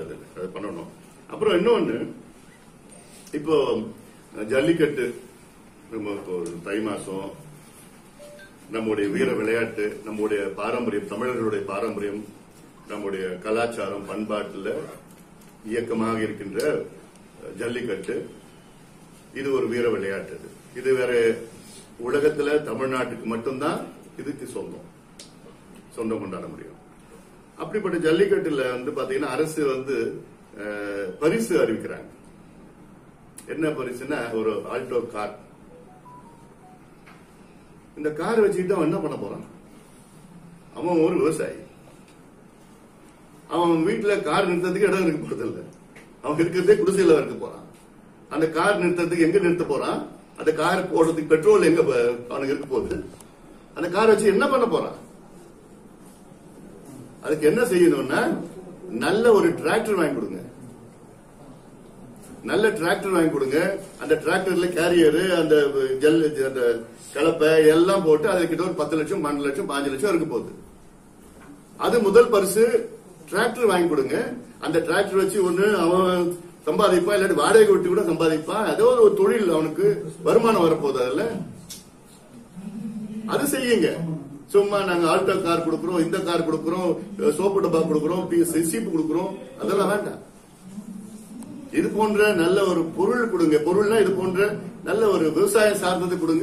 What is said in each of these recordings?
அது பண்ணணும். அப்புறம் இன்னொன்னு, இப்போ ஜல்லிக்கட்டு நம்ம இப்போ தை மாசம் நம்முடைய வீர விளையாட்டு, நம்முடைய பாரம்பரியம், தமிழர்களுடைய பாரம்பரியம், நம்முடைய கலாச்சாரம் பண்பாட்டுல இயக்கமாக இருக்கின்ற ஜல்லிக்கட்டு, இது ஒரு வீர விளையாட்டு. இது வேற உலகத்துல தமிழ்நாட்டுக்கு மட்டும்தான் இதுக்கு சொந்தம் கொண்டாட முடியும். அப்படிப்பட்ட ஜல்லிக்கட்டுல பாத்தீங்கன்னா அரசு பரிசு அறிவிக்கிறாங்க. என்ன பரிசுன்னா ஒரு ஆல்டோ கார். இந்த கார் வச்சுக்கிட்டு அவன் என்ன பண்ண போறான்? அவன் ஒரு விவசாயி. அவன் வீட்டுல கார் நிறுத்தத்துக்கு இடம் இருக்க போறது இல்ல. அவன் இருக்கிறதே குடிசையில இருக்க போறான். அந்த கார் நிறுத்தத்துக்கு எங்க நிறுத்த போறான்? அந்த கார் போடுறதுக்கு பெட்ரோல் எங்க அவனுக்கு இருக்க போகுது? அந்த கார் வச்சு என்ன பண்ண போறான்? அதுக்கு என்ன செய்யணும்னா நல்ல ஒரு டிராக்டர் வாங்கி கொடுங்க. நல்ல டிராக்டர் வாங்கி கொடுங்க. அந்த டிராக்டர்ல கேரியர், அந்த அந்த கலப்பை எல்லாம் போட்டு அதுக்கிட்ட ஒரு 10 லட்சம் 12 லட்சம் 5 லட்சம் இருக்க போகுது. அது முதல் பரிசு. டிராக்டர் வாங்கி கொடுங்க. அந்த டிராக்டர் வச்சு ஒண்ணு அவன் சம்பாதிப்பான், இல்லாட்டி வாடகை விட்டு கூட சம்பாதிப்பான். ஏதோ ஒரு தொழில் அவனுக்கு வருமானம் வரப்போகுது. அதுல அது செய்யுங்க. சும்மா நாங்க ஆல்டோ கார் கொடுக்கிறோம், இந்த கார் கொடுக்கிறோம், சோப்பு டப்பா கொடுக்கிறோம், சீப்பு கொடுக்கிறோம், அதெல்லாம் வேண்டாம். இது போன்ற நல்ல ஒரு பொருள் கொடுங்க. பொருள்னா இது போன்ற நல்ல ஒரு விவசாயம் சார்ந்தது கொடுங்க.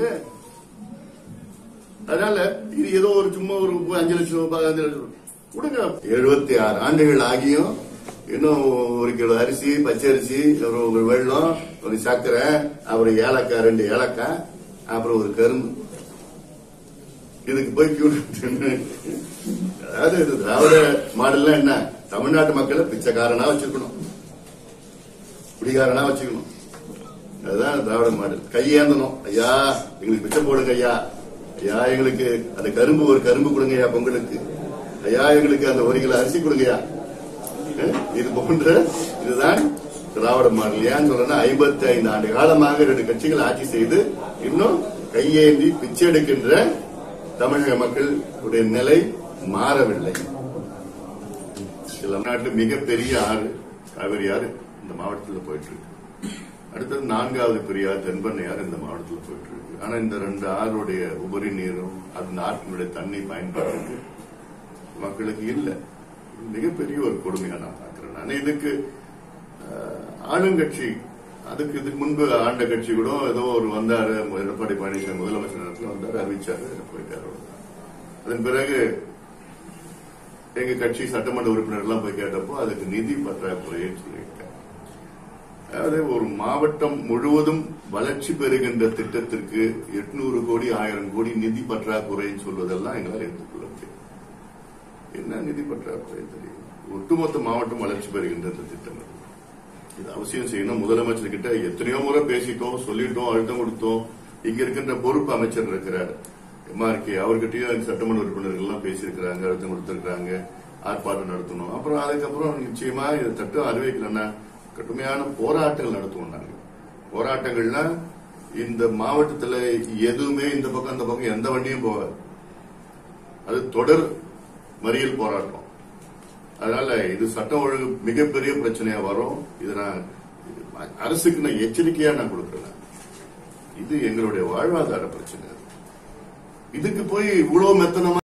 அதனால இது ஏதோ ஒரு சும்மா ஒரு 5 லட்சம் 15 லட்சம் கொடுங்க. 76 ஆண்டுகள் ஆகியும் இன்னும் 1 கிலோ அரிசி, பச்சை அரிசி, ஒரு வெள்ளம், ஒரு சர்க்கரை, அப்புறம் ஏலக்காய், 2 ஏலக்காய், அப்புறம் ஒரு கரும்பு, இதுக்கு போய் அதாவது இது திராவிட மாடல்னா என்ன? தமிழ்நாட்டு மக்களை பிச்சைக்காரனா வச்சுக்கணும், குடிகாரனா வச்சுக்கணும். அதுதான் திராவிட மாடல். கையேந்தணும். ஐயா எங்களுக்கு பிச்சை போடுங்க ஐயா, ஐயா எங்களுக்கு அந்த கரும்பு, ஒரு கரும்பு கொடுங்க ஐயா பொங்கலுக்கு, ஐயா எங்களுக்கு அந்த 1 கிலோ அரிசி கொடுங்கய்யா. இது போன்ற இதுதான் திராவிட மாடல். ஏன்னு சொல்றேன்னா 55 ஆண்டு காலமாக 2 கட்சிகள் ஆட்சி செய்து இன்னும் கையேந்தி பிச்சை எடுக்கின்ற தமிழக மக்களுடைய நிலை மாறவில்லை. தமிழ்நாட்டில் மிகப்பெரிய ஆறு காவிரி ஆறு இந்த மாவட்டத்தில் போயிட்டு இருக்கு. அடுத்தது 4வது பெரிய ஆறு தென்பெண்ணையாறு இந்த மாவட்டத்தில் போயிட்டு இருக்கு. ஆனா இந்த 2 ஆறுடைய உபரி நீரும் அந்த ஆற்றினுடைய தண்ணி பயன்பாட்டுக்கு மக்களுக்கு இல்ல. மிகப்பெரிய ஒரு கொடுமையா நான் பாக்குறேன். ஆனா இதுக்கு ஆளுங்கட்சி, இதுக்கு முன்பு ஆண்ட கட்சி கூட ஏதோ ஒரு வந்தாரு, எடப்பாடி பழனிசாமி முதலமைச்சர் நேரத்தில் வந்தாரு, அறிவிச்சாரு, போயிட்டாரு. அதன் பிறகு எங்க கட்சி சட்டமன்ற உறுப்பினர் எல்லாம் போய் கேட்டப்போ அதுக்கு நிதி பற்றாக்குறைன்னு சொல்லியிருக்காங்க. அதாவது ஒரு மாவட்டம் முழுவதும் வளர்ச்சி பெறுகின்ற திட்டத்திற்கு 800 கோடி 1000 கோடி நிதி பற்றாக்குறைன்னு சொல்வதெல்லாம் எங்களால் எடுத்துக்கொள்ள முடியும். என்ன நிதி பற்றாக்குறை தெரியும்? ஒட்டுமொத்த மாவட்டம் வளர்ச்சி பெறுகின்ற இந்த திட்டம் இது அவசியம் செய்யணும். முதலமைச்சர் கிட்ட எத்தனையோ முறை பேசிட்டோம், சொல்லிட்டோம், அழுத்தம் கொடுத்தோம். இங்க இருக்கின்ற பொறுப்பு அமைச்சர் இருக்கிறார் MRK, அவர்கிட்டயும் சட்டமன்ற உறுப்பினர்கள் எல்லாம் பேசியிருக்கிறாங்க, அழுத்தம் கொடுத்திருக்கிறாங்க, ஆர்ப்பாட்டம் நடத்தணும். அப்புறம் அதுக்கப்புறம் நிச்சயமா இதை தட்டம் அறிவிக்கலன்னா கடுமையான போராட்டங்கள் நடத்துவோம். நாங்க போராட்டங்கள்னா இந்த மாவட்டத்தில் எதுவுமே இந்த பக்கம் அந்த பக்கம் எந்த வண்டியும் போகாது. அது தொடர் மறியல் போராட்டம். அதனால இது சட்டம் ஒழுங்கு மிகப்பெரிய பிரச்சனையா வரும். இதை நான் அரசுக்கு நான் எச்சரிக்கையா நான் கொடுக்கிறேன். இது எங்களுடைய வாழ்வாதார பிரச்சனை. இதுக்கு போய் இவ்வளவு மெத்தனமா